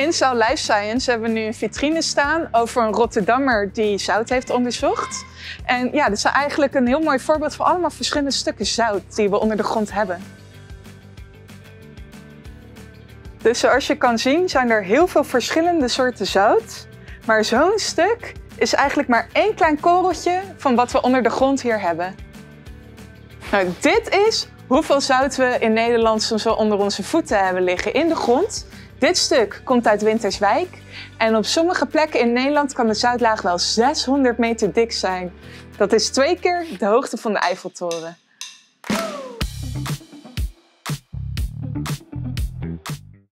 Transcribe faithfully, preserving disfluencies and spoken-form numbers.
In Cell Life Science hebben we nu een vitrine staan over een Rotterdammer die zout heeft onderzocht. En ja, dit is eigenlijk een heel mooi voorbeeld van allemaal verschillende stukken zout die we onder de grond hebben. Dus zoals je kan zien zijn er heel veel verschillende soorten zout. Maar zo'n stuk is eigenlijk maar één klein korreltje van wat we onder de grond hier hebben. Nou, dit is hoeveel zout we in Nederland soms wel onder onze voeten hebben liggen in de grond. Dit stuk komt uit Winterswijk en op sommige plekken in Nederland kan de zoutlaag wel zeshonderd meter dik zijn. Dat is twee keer de hoogte van de Eiffeltoren.